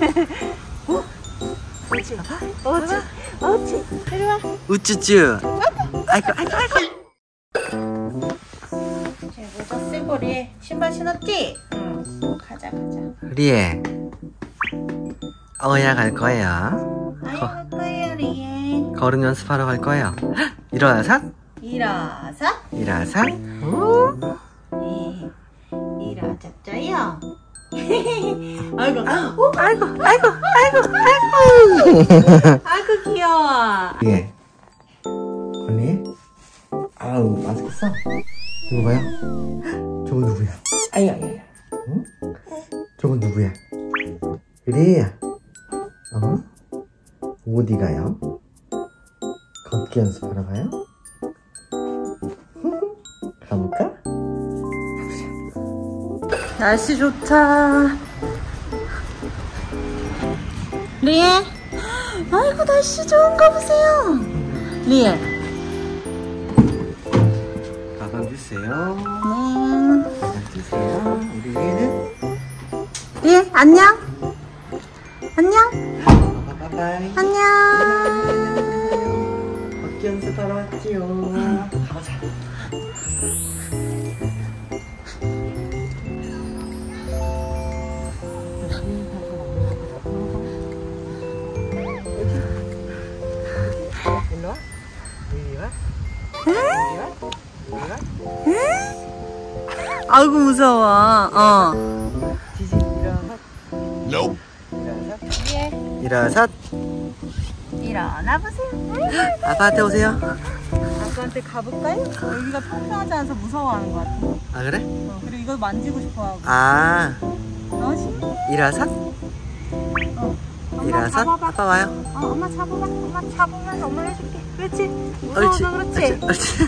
옳지. 옳지. 옳지. 이리 와. 우쭈쭈. 아이고. 모자 쓰고 리에 신발 신었지? 응. 가자. 리에. 어야 갈 거예요. 아유 갈 거예요 리에. 걸음 연습하러 갈 거예요. 일어서. 일어서. 오. 네. 일어섰어요. 아이고. 아이고 귀여워. 예. 언니? 아우 맛있겠어? 이거 봐요. 저거 누구야? 아야. 응? 저거 누구야? 리에야. 어디 가요? 걷기 연습하러 가요? 가볼까? 날씨 좋다. 리에. 아이고 날씨 좋은가 보세요. 리에. 가방 주세요. 네. 가방 주세요. 우리 리에는? 리에 안녕. 바이바이. 안녕. 걷기 연습하러 왔지요. 가보자. 일로와. 아이고 무서워. 지지 일어서. 일어서. 일어나 보세요. 아빠한테 오세요. 아빠한테 가볼까요? 여기가 평평하지 않아서 무서워하는 것 같아. 아 그래? 그리고 이걸 만지고 싶어하고. 아 신나? 일어서. 일어서. 잡아봐. 아빠 와요. 엄마 잡아봐. 엄마 잡으면 엄마 해줄게. 그렇지? 무서워서 그렇지? 옳지.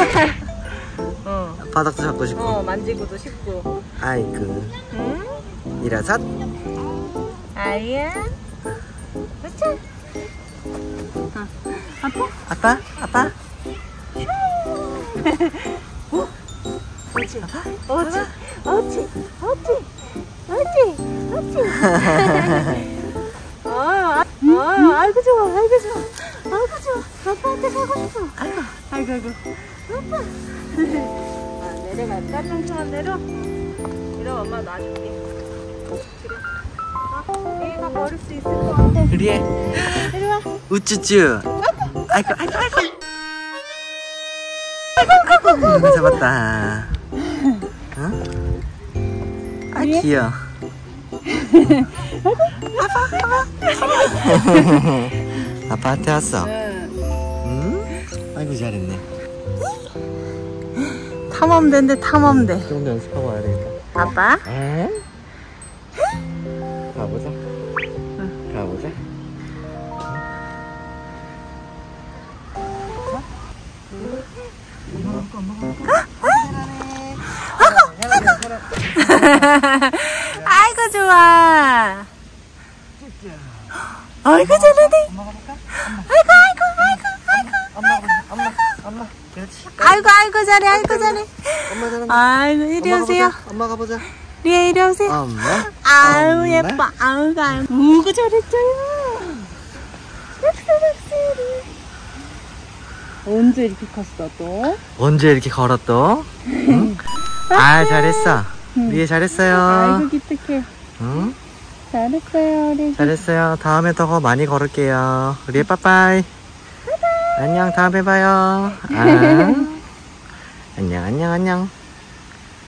바닥도 잡고 싶고. 만지고도 싶고. 아이고. 응? 일어서. 아이야. 그렇지? 아빠? 아빠. 옳지. 아이고 좋아. 아빠한테 가고 싶어. 아이고. 아빠. 내려갈까? 평평한 데로? 이러 엄마 놔줄게. 그래. 얘가 걸을 수 있을 것 같아. 리에. 이리 와. 우쭈쭈. 아이고. 잡았다. 아 귀여워. 아빠한테 왔어. 응? 아이고 잘했네. 탐험대인데 탐험대. 좀 연습하고 와야 되겠다. 아빠? 에? 가보자. 가보자. 아이고 좋아. 아이고 잘하네. 엄마 가볼까? 엄마. 그렇지. 아이고 잘해. 엄마 잘한다. 아이고 이리 오세요. 엄마 가보자. 리에 이리 오세요. 엄마. 아유 엄마. 예뻐. 아이고 잘했어요. 언제 이렇게 컸어 또? 언제 이렇게 걸었어? 응? 아 잘했어. 리에 잘했어요. 아이고 기특해. 응? 잘했어요 우리. 잘했어요. 다음에 더 많이 걸을게요. 리에 빠빠이. 안녕. 다음에 봐요. 안녕.